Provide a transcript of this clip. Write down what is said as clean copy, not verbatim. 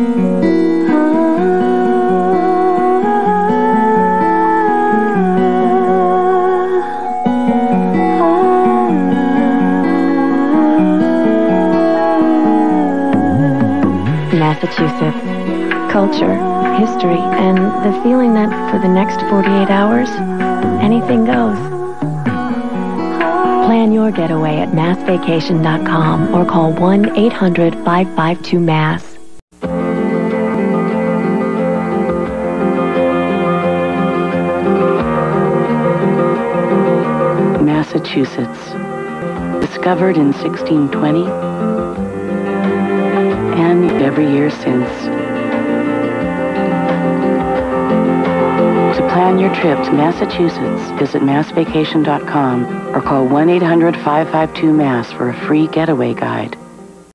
Massachusetts. Culture, history, and the feeling that for the next 48 hours, anything goes. Plan your getaway at massvacation.com or call 1-800-552-MASS. Massachusetts. Discovered in 1620 and every year since. To plan your trip to Massachusetts, visit massvacation.com or call 1-800-552-MASS for a free getaway guide.